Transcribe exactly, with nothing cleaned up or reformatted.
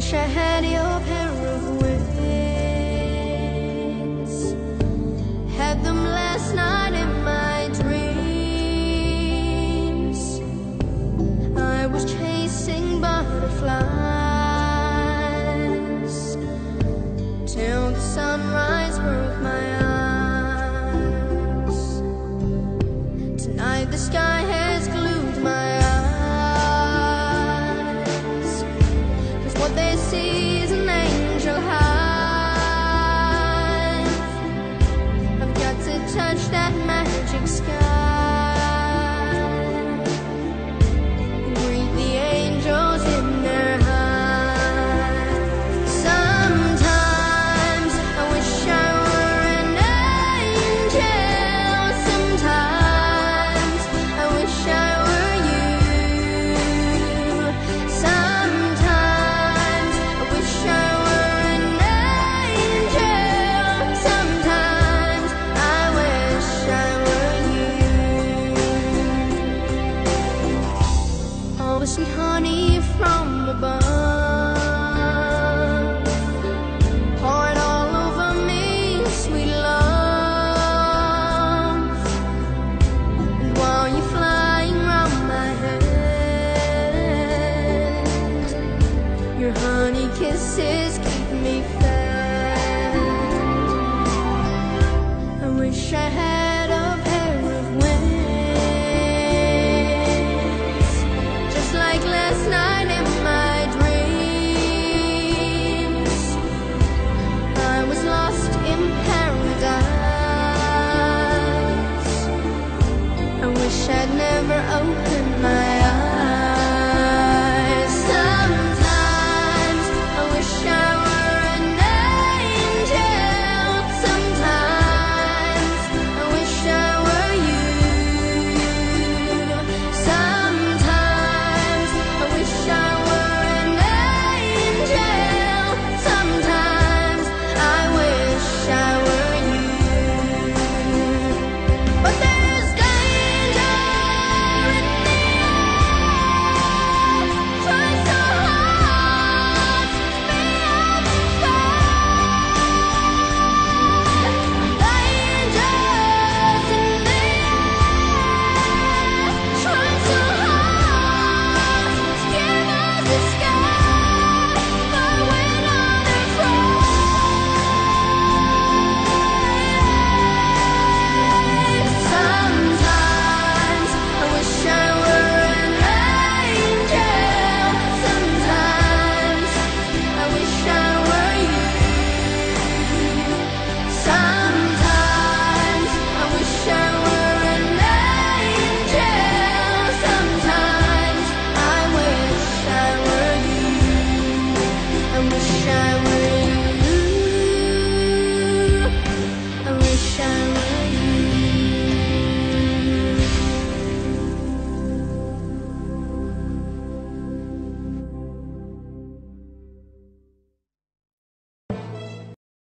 wish I had your pair of wings. Had them last night in my dreams. I was chasing butterflies till the sunrise broke my eyes. Tonight the sky has glued my eyes, 'cause what they see is an angel high. I've got to touch that magic sky.